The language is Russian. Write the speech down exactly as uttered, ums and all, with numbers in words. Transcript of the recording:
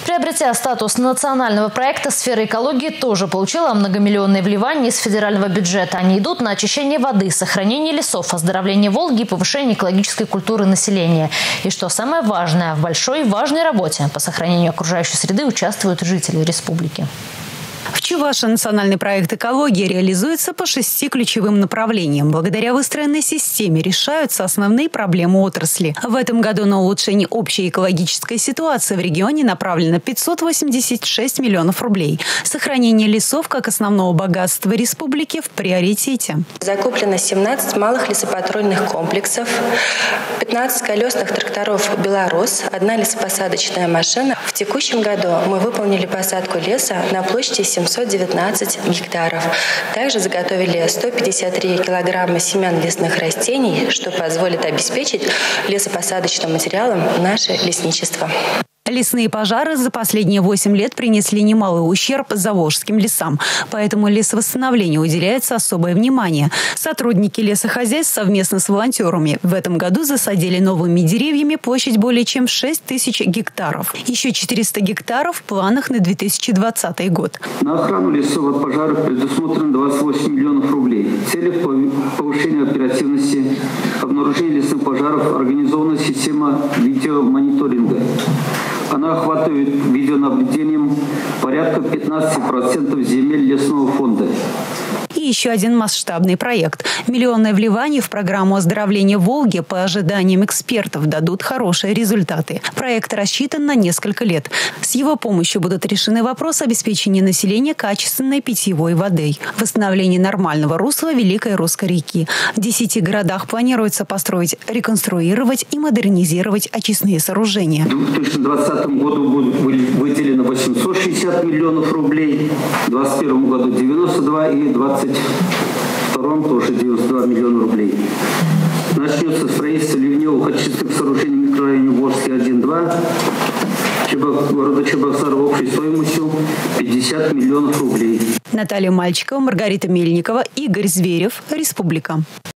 Приобретя статус национального проекта, сфера экологии тоже получила многомиллионные вливания из федерального бюджета. Они идут на очищение воды, сохранение лесов, оздоровление Волги и повышение экологической культуры населения. И что самое важное, в большой и важной работе по сохранению окружающей среды участвуют жители республики. В Чувашии национальный проект «Экология» реализуется по шести ключевым направлениям. Благодаря выстроенной системе решаются основные проблемы отрасли. В этом году на улучшение общей экологической ситуации в регионе направлено пятьсот восемьдесят шесть миллионов рублей. Сохранение лесов как основного богатства республики в приоритете. Закуплено семнадцать малых лесопатрульных комплексов, пятнадцать колесных тракторов «Белорус», одна лесопосадочная машина. В текущем году мы выполнили посадку леса на площади семьсот девятнадцать гектаров. Также заготовили сто пятьдесят три килограмма семян лесных растений, что позволит обеспечить лесопосадочным материалом наше лесничество. Лесные пожары за последние восемь лет принесли немалый ущерб заволжским лесам. Поэтому лесовосстановлению уделяется особое внимание. Сотрудники лесохозяйств совместно с волонтерами в этом году засадили новыми деревьями площадь более чем шесть тысяч гектаров. Еще четыреста гектаров в планах на две тысячи двадцатый год. На охрану лесов от пожаров предусмотрено двадцать восемь миллионов рублей. В целях повышения оперативности обнаружения лесных пожаров организована система видеомониторинга. Она охватывает видеонаблюдением порядка пятнадцати процентов земель лесного фонда. И еще один масштабный проект. Миллионное вливание в программу оздоровления Волги по ожиданиям экспертов дадут хорошие результаты. Проект рассчитан на несколько лет. С его помощью будут решены вопросы обеспечения населения качественной питьевой водой, восстановление нормального русла Великой Русской реки. В десяти городах планируется построить, реконструировать и модернизировать очистные сооружения. В две тысячи двадцатом году будет выделено восемьсот шестьдесят миллионов рублей, в две тысячи двадцать первом году девяносто два и в две тысячи двадцать втором тоже девяносто два миллиона рублей. Начнется строительство ливневых очистных сооружений в микрорайоне Волжский один-два города Чебоксар общей стоимостью пятьдесят миллионов рублей. Наталья Мальчикова, Маргарита Мельникова, Игорь Зверев. Республика.